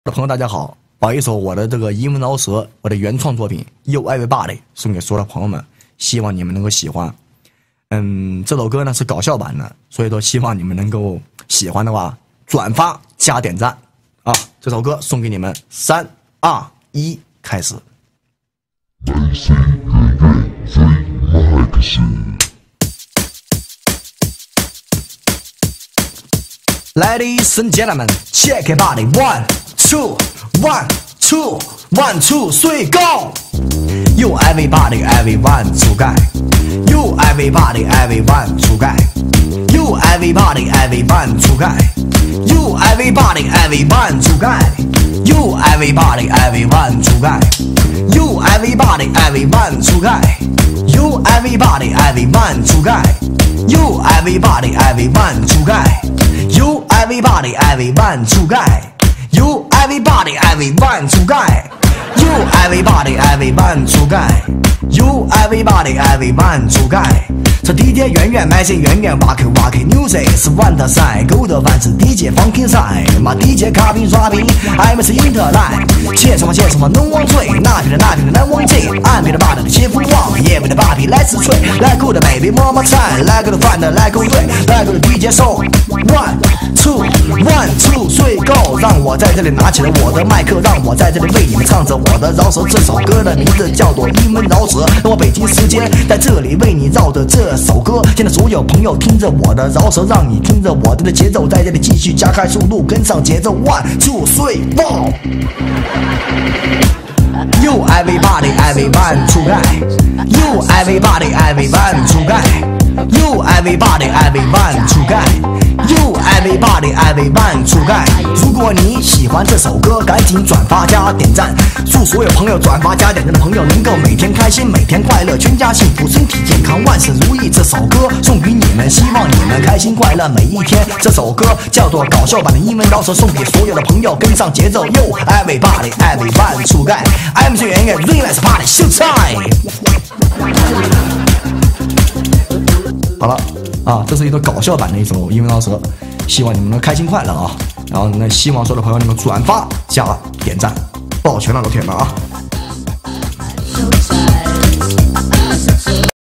的朋友大家好，把一首我的这个英文饶舌，我的原创作品《Yo Everybody》送给所有的朋友们，希望你们能够喜欢。这首歌呢是搞笑版的，所以说希望你们能够喜欢的话，转发加点赞啊！这首歌送给你们，3、2、1，开始。Ladies and gentlemen, check your body. 1, 2, 1, 2, 1, 2, 3, go! You everybody, everyone 出盖。You everybody, everyone 出盖。You everybody, everyone 出盖。You everybody, everyone 出盖。You everybody, everyone 出盖。You everybody, everyone 出盖。You everybody, everyone 出盖。You everybody, everyone 出盖。You everybody, everyone 出盖。You everybody, everyone 出盖。You everybody, everyone 出盖。You everybody, everyone 出盖。这 DJ 圆圆麦是圆圆挖口挖口 music 是万德赛，狗的饭是 DJ 放天赛，马 DJ 卡屏刷屏 ，MC 英特兰，切什么能往嘴，那边的难往进，岸边的把的切腹旺，夜边的把皮来自吹，来过的 baby 么么菜，来过的饭的来过对，来过的 DJ 手 1 2 1 2 3 go， 让我在这里拿起了我的麦克，让我在这里为你们唱着我的饶舌，这首歌的名字叫做英文饶舌，让我北京时间在这里为你绕着这首歌，现在所有朋友听着我的饶舌，让你听着我的节奏，在这里继续加快速度，跟上节奏 1 2 3 4 You everybody, everyone 出盖 You everybody, everyone 出盖 You everybody, everyone 出盖 You everybody, everyone 出盖。如果你喜欢这首歌，赶紧转发加点赞。祝所有朋友转发加点赞的朋友能够每天开心，每天快乐，全家幸福，身体健康，万事如意。这首歌送给你们，希望你们开心快乐每一天。这首歌叫做搞笑版的英文饶舌，送给所有的朋友，跟上节奏。Yo everybody, everyone 出盖。MC 圆圆 Relax Party Show Time。好了啊，这是一个搞笑版的一首英文饶舌，希望你们能开心快乐啊！然后呢，希望所有的朋友能够转发加点赞，抱拳了，老铁们啊！